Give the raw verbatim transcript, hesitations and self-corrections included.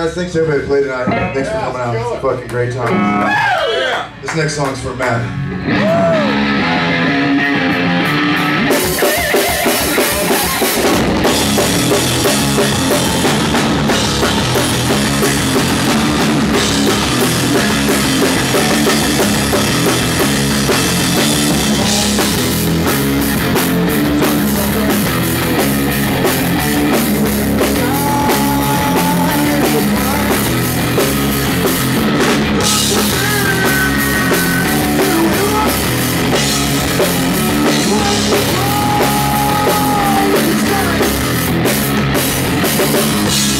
guys. Thanks to everybody that played tonight. Thanks for coming out. It's a fucking great time. Yeah. This next song's for Matt. We'll be right back.